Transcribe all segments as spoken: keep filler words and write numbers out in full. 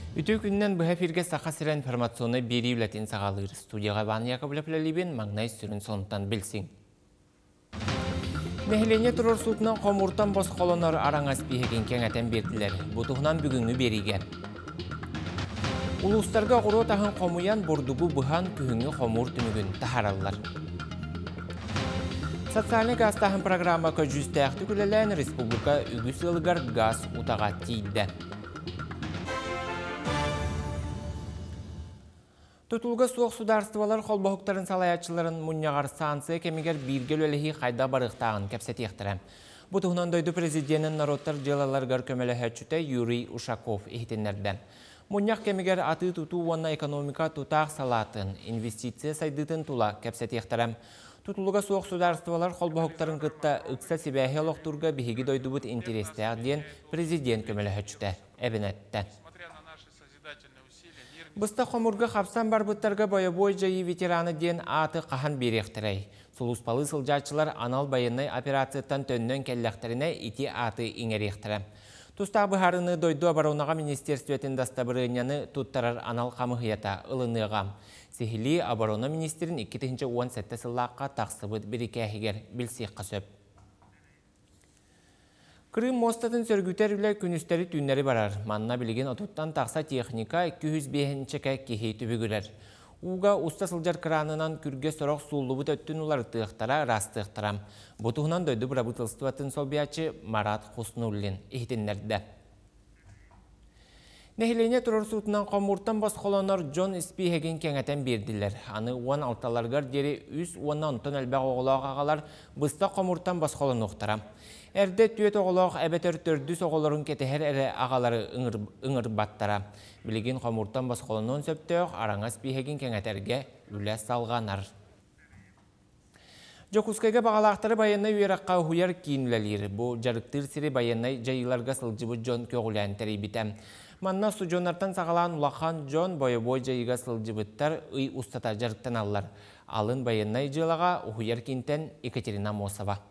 Үтө күннен бұға фирге сақа сірі информационы бері үләтін сағалыр. Студияға баны яқабылапылалибен маңнай сүрін сонықтан білсің. Мәхілене тұрыр сұтынан қомұртан бос қолонар араңас бейхеген кен әтен берділер. Бұтығынан бүгінгі береген. Улустарға ғұру тағын қомуян бұрдығы бұған күхіңі қомур түнігін тахаралар. Социальный газ тағын программа көжісті әқті күлелән республика үгіс ылғар газ ұтаға тейді. Tutulga soğuk sudarstavalar kolboğukların salayaçıların munyağar sansı kemigер birgel ölehi qayda barıqtağın kepseti ixtirəm. Bu tuğunan doydu prezidentinin narodtar jelalargar kömele həçüte Yuriy Ushakov ihtinlerden. Munyaq kemigер atı tutu vana ekonomika tutaq salatın, investisiya saydıtın tula kepseti ixtirəm. Tutulga soğuk sudarstavalar kolboğukların qıtta ıqsa sibəhi oloqturga bihigi doydu bud interestəq diyen prezident kömele həçüte ebinetten. Бұста қомырғы қапсан бар бұттарға бойы-бой жайы ветераны ден аты қахан беректірей. Сулуспалы сылжатшылар анал байынай операцияттан төннен кәлләқтеріне ити аты иңеректірі. Тұстағы бұхарыны дойду абароунаға министерстветін дастабырыняны тұттарар анал қамығията ылынығам. Сехили абарона министерін екі мың он сегіз сыллаққа тақсыбыт бірікәхігер білсек қасөп. Крым мостатын сөргүтер үлі күністері түннері барар. Манна білген отуттан тақса техника екі жүз бесінші кехей түбігілер. Уға уста сылжар кранынан күрге сұрық суллыбыт өттін улар тұқтара растықтарам. Бұтығынан дөйді бұрабытылстыватын солбиячы Марат Хуснуллин ихтенлерді. Нәхилене тұрыр сұтынан қомуртан бас қолонар Джон Спихеген кеңетен берділер. Аны он алталарғар дері үз оннан тон әлбәқ оғылақ ағалар бұста қомуртан бас қолын ұқтарам. Әрде түйет оғылақ әбетер төрдіс оғыларын кетехер әрі ағалары ұңыр баттара. Білеген қомуртан бас қолынан сөптеуқ араңас Спихеген кеңетерге үлі салғанар. Жокускайга бағалақтары байынай үйераққа хуяр кейінлелер. Бұл жарықтыр сірі байынай жайыларға сылжыбы Джон көғілән тәрей бітем. Манна су Джонартан сағалан улақан Джон бойы-бой жайыға сылжыбыттар үй ұстата жарықтан алылар. Алын байынай жылаға хуяр кейінтен Екатерина Мосова.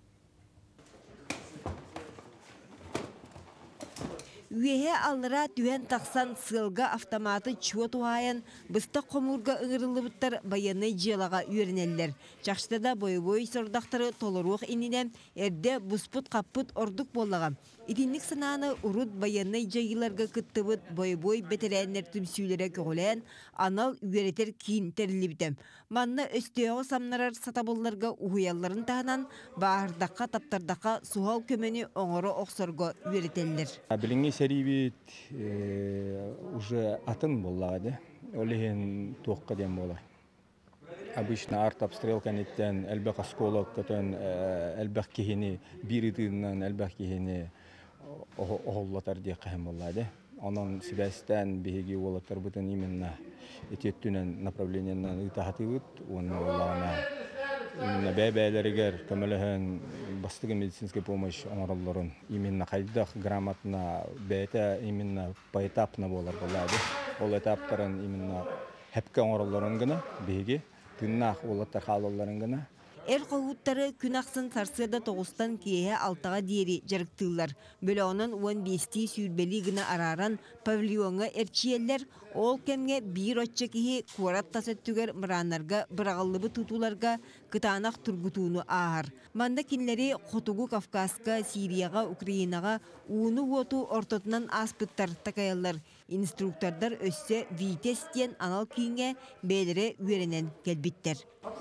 Үйеге алыра түйен тақсан сылға автоматы чуат уайын, бұста қомурға ұңырылы бұттар баянай желаға үйерінелілер. Жақшыда бойы-бой сұрдақтары толыруық инінен әрде бұспыт қаппыт ордық болаға. Итинлік сананы ұрыт баянай жайыларға күттібіт бойы-бой бетерәнлер түмсүйлері көгілен анал үйеретер кейін тәрілі бітем. Манны өстеуі самнарар сатабылларға ұғыяларын тағынан бағырдаққа таптардаққа суғал көмені оңыры оқсорға үйеретелілер. Серибит уже атын болады, олеген тоққа дем бола. Обычно арт-обстрел кәнеттен әлбәқ осколок көтен әлбәқ кехені биридіннен әлбәқ кехені оғыллатар де қайым болады. Onun sibəstən bihigi olatlar butun именно etiyetünen направлениянан ытахатыгыт, onu olağına именно бәбәләргәр көмеләһен бастыгы медицинская помощь оңоролларын именно кайдах грамотно бәйтә именно поэтапно болар болады. Ол этаптарын именно хәпкә оңоролларын гына беге тыннах олаттар халалларын гына Эр қоғыттары күн ақсын сарсыда тоғыстан кейе алтаға дейері жарықтылар. Бөлі оның он бесті сүйірбелі гына араран павильонға әрчиелер ол кәмге бір отчы кейе қуарат тасөттігер мұранларға бірағалыбы тұтуларға қытанақ тұргутуыны ағар. Манда кенлері Қотугу Кавказға, Сирияға, Украинаға уыны оту ортотынан аспыттар такаялар. Инструктордар өссе витестен анал кейінге бәлері үйерінен кәлбіттер.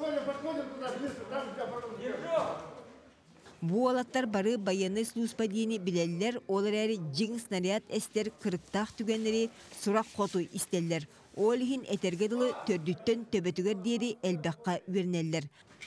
Бу алаттар бары баяны служба дейіні білелілер, олар әрі жиң снаряд әстер кырықтақ түгенлері сұрақ қоту істелілер. Олығын әтергеділі төрдіттен төбетігер дейірі әлбәққа үйерінелілер.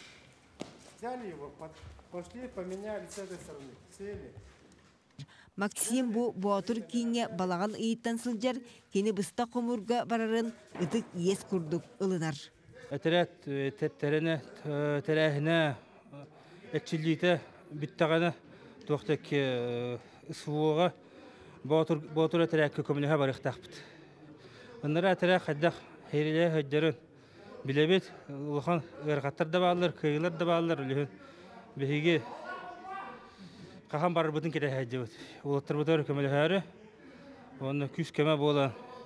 Максим бу буатур кейінге балаған ұйыттан сылжар, кені бұста қомырға барарын ұтық ес күрдік ылынар. Әтірәт тәрәне тәрәхіне әтчілдейті біттіғаны тоқтек ұсуыға буатур әтірәкі көміліға барықтақ біт. Онлары әтірәк әддәқ хейрелі өйдерін білебет, ұлған ғырғаттар да бағылыр, күйілер да бағылыр үліхін бігеге қақан барыр бұтын кері әйді бұд. Олаттар бұтар көмілі әрі, оны күз көмі болан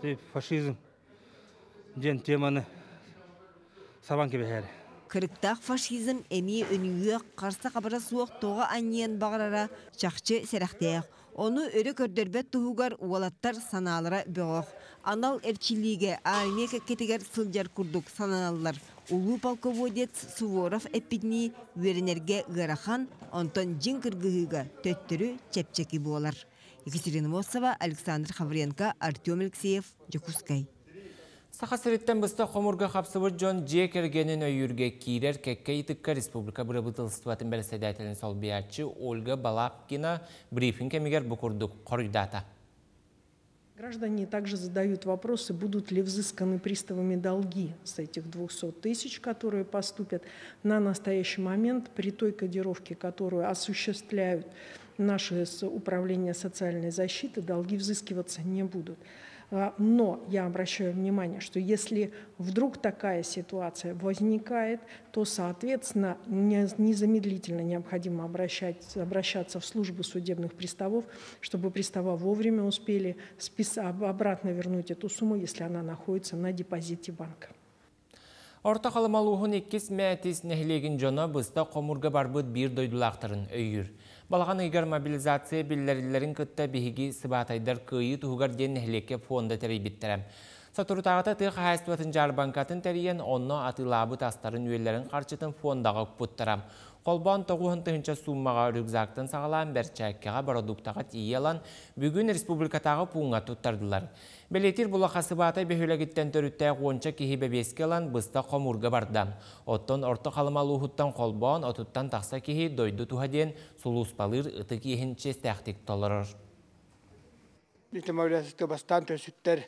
фашизм ден теманы сабан кебехәре. Кырыктақ фашизм эми өнүгүө қарсы қабыра суық тоға аньен бағарара чақчы сәрәқтеяқ. Оны өрі көрдербет тұғығар уалаттар саналыра бөғық. Анал әрчиліге армия кәкетігер сылжар күрдік сананалар. Улу полководец Суворов эпидни веренерге ғарахан, онтон жин кыргығыға төттірі чепчеки болар. Екатерина Мосова, Александр Хавренко, Артем Алексеев, Жокускай. Сақасыреттен бұста қомырға қапсыбыр Джон Джекергенін өйірге кейрер кәкке итікка республика бұрабытылыстуатын бәрседәтелін сол биятчы Ольга Балапкина брифинг кемегер бұқырдық қорыйдата. Граждане также задают вопросы, будут ли взысканы приставами долги с этих двухсот тысяч, которые поступят. На настоящий момент при той кодировке, которую осуществляют наши управления социальной защиты, долги взыскиваться не будут. Но я обращаю внимание, что если вдруг такая ситуация возникает, то, соответственно, незамедлительно необходимо обращать, обращаться в службу судебных приставов, чтобы пристава вовремя успели спис... обратно вернуть эту сумму, если она находится на депозите банка. Орта қалымалуғын еккес мәтес нәхілеген жона бұста қомырға барбыд бір дойдулақтарын өйір. Балаған егер мобилизация білдерілерін күтті бігігі сыбатайдар көйі тұғығар ден нәхілекке фонда тәрей біттірім. Сатурутағыта тұқ хайстуатын жар банкатын тәрейен онны атылабы тастарын өйлерін қарчытын фондаға бұттырам. Қолбан тоғуын тұхынша суммаға рюкзактын сағалан бәрчәккеға продуктаға тиелан бүгін республикатағы пуңа тұттардылар. Белетир бұла қасыбатай бөхілігіттен төрітті қонча кехебе бескелан бұста қомырға бардам. Оттон орты қалымалы ұхыттан қолбан, отыттан тақса кехе дойды туғаден сұлуспалыр ұты кехін честәқтік толырыр. Литомавлясысты бастан төсіттер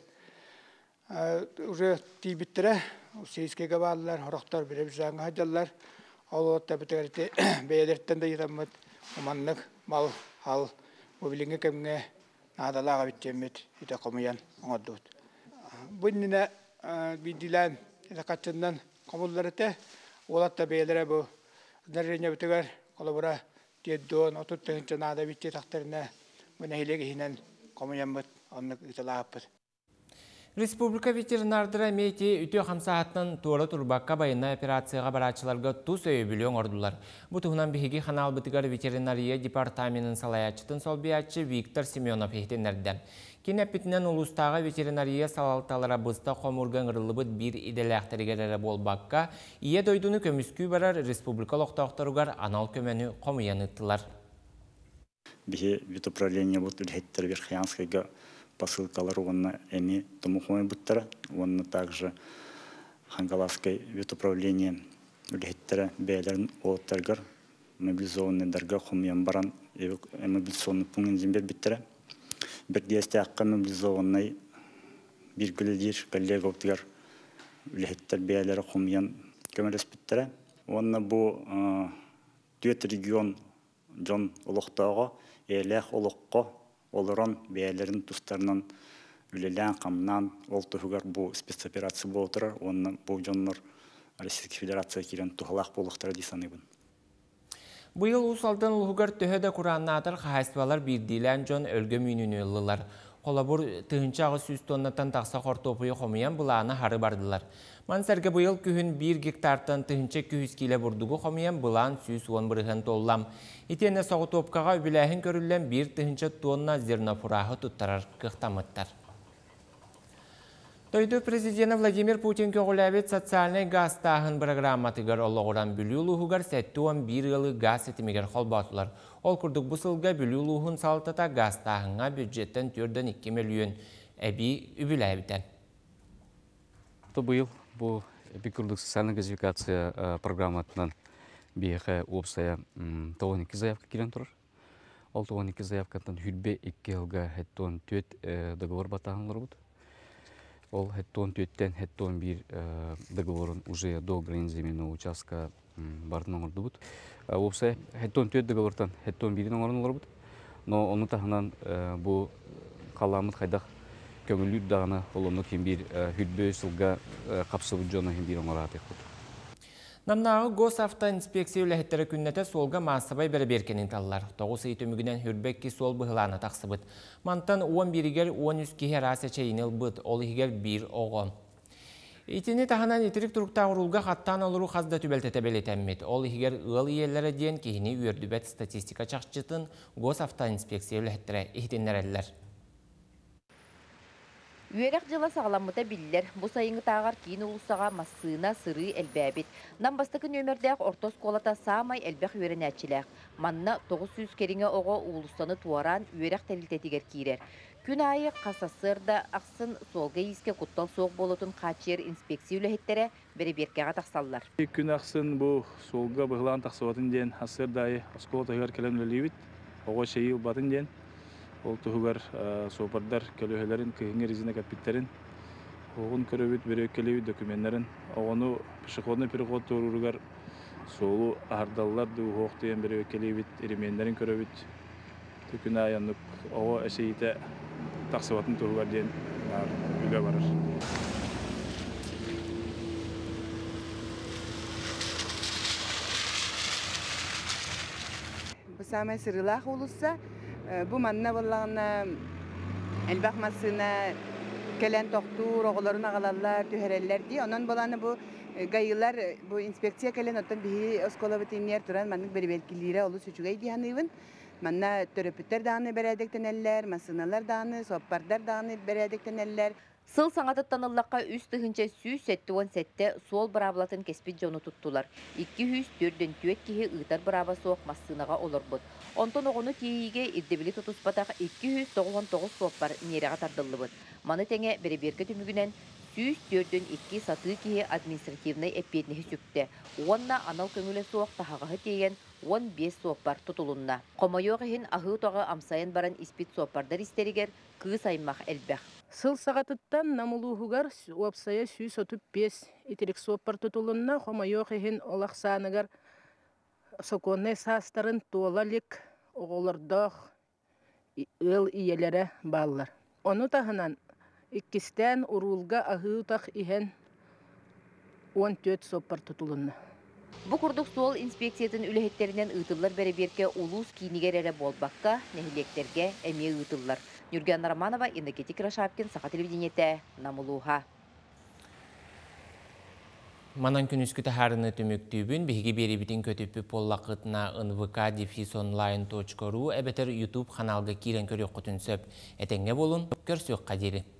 уже тейбіттірі, сейскеге бағалылар, хорақтар біріп жаңға хадялар. Олуатта бітігерді бәйелерттен де етамыд, оманлық, мал, хал, өбіліңгі кәмге надалаға біттемет, ете қомыян оңадуыд. Бұннына бейділән, ете қатшындан қомылдар еті, олатта бәйелері бұл. Нәррене бітігер, қолыбыра деддуын, отуттығынша нада бітте тақтарына бұна хилеге хинен қомыян бұд, онлық италағып бұд. Республика ветеринардыра мейте үтө қамсағаттан туары турбаққа байына операцияға барачыларға тұс өй білуң ордылар. Бұтығынан бігі қанал бұтығар ветеринария департаментінің салаячытын сол биятчы Виктор Семенов ехтенерді. Кен әппетінен ұлыстағы ветеринария салалталара бұста қомырған ғырылыбыд бір иделәқтіргерері болбаққа, ие дойдуны көміскүй барар республика лоқтауқтаруғар анал көмені қомыяныттылар. Бігі ветуправление бұд үлхеттер Верхиянскайға посылкалар онна эми томухой буттара, онна также Хангалавской ветуправление үлхеттері бәйлерін олттаргар, мобилизованный дарга хумян баран, мобилизационный пунктен зембер биттері. Бір десте аққа мобилизованный бір гүлдер коллега оптығар үлхеттер бәйлері хумян көмірес биттері. Онна бұл төт регион жон олықтауға, әләқ олыққа олыран бәйлерін тұстарынан үлелән қамнан ол тұғығар бұл спецоперация бұл отырар, оны бұл жонлар Российский Федерация керен тұғылақ болықтары дейсаныбын. Бұйыл ұсалдан ұлғығар төхеді құраннатыр қағайстывалар бірдейлән жон өлгі мүйнүні ұлылар. Қолабыр тұхынчағы сүз тоннаттан тақса қортопыйы қомыян бұлағына хары бардылар. Мансәрге бұйыл күхін бір гектартан тұхынча күхіз келе бұрдығы қомыян бұлағын сүз он бірғын толлам. Итені соғы топқаға өбіләхін көрілен бір тұхынча тонна зернофурағы тұттарар қықтамыттар. Тойду президент Владимир Путин көғіләбет социальный газ тағын программатығар олығыран бүлі ұлығығар сәтті он бір ғылы газ етімегер қолбатылар. Ол күрдік бұсылға бүлі ұлығын салтыта газ тағынға бюджеттен түрден екі миллион әбі үбіләбетен. Бұйыл бұл эпикурдық социальный газификация программатынан бейхі опсая тоғын екі заявка келен тұрыр. Ол тоғын екі заявкатан хүрбе екі ғылға әттон төт договор батағынлар бұд. Ол әттон төттен әттон бір договорын уже до границ земельного участка бардың оңырды бұд. Опсая әттон төт договортан әттон бірін оңырын олар бұд. Но оны тағынан бұл қаламыд қайдақ көңілі дағына олымны кем бір хүрбе сылға қапсы бұд жоны кем бір оңыр атық бұд. Намнағы госавтоинспекция үләхеттері күннеті солға массабай бәрі беркенін талылар. Тоғыз үй төмігінен хүрбекки сол бұғыланы тақсыбыт. Мантан он бірігер он үз кеге расы чейінел бұд, ол егер бір оғын. Итini таханан итерик турукта урулга хаттан олуру хазда түбелтете белетеммет. Ол егер ыл иелері ден кейіні үйердібет статистика чақчытын госавтоинспекция үләхеттері ихтенлерелер. Үйерек жылы сағаламыта білдер, бұ сайыңы тағар кейін ұлысаға массына сыры әлбәбет. Намбастықы нөмірдәқ ортос қолата самай әлбәқ үйерен әтчіләқ. Манна тоғыз жүз керіңе оғы ұлыстаны туаран үйерек тәлілтетігер кейрер. Күн айы қасасырда ақсын солға еске құттал соқ болытын қачер инспекция үләхеттері бәрі беркеға тақсаллар. Күн ақсын бұл солға бұғылан тақсуатын ден асырдайы осколатығар кәлемлі оғы шейіл батын ден. Ол тұғығар сопардар көлөһелерін, күйіңе резина капиттерін, оғын көрөбіт бір өкелеуі документтерін, оғыны пішіқодны переқод тұруығар солу ардаллар дұғы оқтыен бір өкелеуіт еремендерін көрөбіт. Түкін аянық оғы әшейті тақсыватын тұғығар ден үлі барыр. Бұл самай сырылақ олыса, bu manna bollağına elbaq masına kelen toxtur, oğulların ağalarlar, tühereller diye. Ondan bolanı bu gayılar, bu inspeksiya kelen otan bihi oskola bitinler turan manlık beri belkilire olu suçugay diyanıvın. Manna töröpütler dağını beredekten eller, masınalar dağını, soppardar dağını beredekten eller. Сыл саңатыттан ыллаққа үс тыгынча сүүс сәтті он сәтті сол бұрабылатын кеспет жоны тұттылар. екі жүз төрттен түйет кеге ұйтар бұрабы соқ массынаға олар бұд. Онтон оғыны кейіге ирдебілі тұтыспатақ екі жүз тоғыз тоғыз соқпар нереға тардылы бұд. Маны тәңе бәрі беркі түмігінен сүүс төрттен екі саты кеге административный әппетінгі сүпті. Онна анал көңілі соқ тағағы теген он бес соқпар тұтылынна. Қомайоғығын ағы тоғы амсайын баран испит соқпардар истерігер кыз аймақ әлбәқ. Сыл сағатыттан намылуғығар уапсая сүйс отып бес итерек соқпар тұтылынна қомайоғығын олақсанығар соконный састарын туалалик оғылырдақ ыл иелері баллар. Оны тағынан иккістен ұрулға ағыутақ ихен он төрт соқпар тұтылынна. Бұ күрдік сол инспекциятын үліхеттерінен ұйтылар бәрі берке улус кейінігер әрі болбаққа, нәхілектерге әме ұйтылар. Нүрген Романова, Индекетик Рашапкин, Сақа телевидениеті, Намылуға. Манан күн үскіті харыны түміктүйбін, бігі бері бітін көтіпі поллақытына эн вэ ка дефис онлайн точка ру әбетер YouTube каналға кирен көрек құтын сөп. Әтеңе болын, көрсөк қадері.